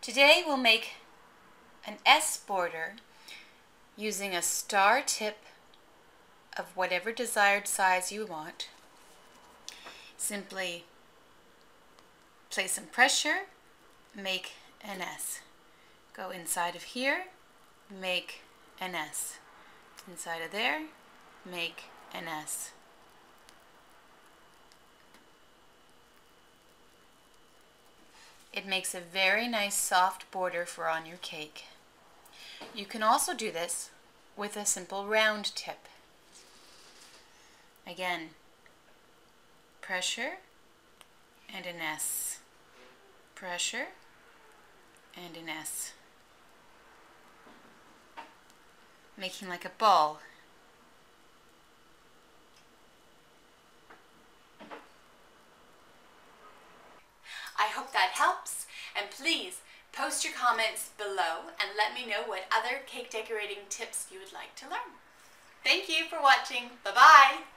Today we'll make an S border using a star tip of whatever desired size you want. Simply place some pressure, make an S. Go inside of here, make an S. Inside of there, make an S. It makes a very nice soft border for on your cake. You can also do this with a simple round tip. Again, pressure and an S. Pressure and an S. Making like a ball. I hope that helps, and please post your comments below and let me know what other cake decorating tips you would like to learn. Thank you for watching. Bye-bye.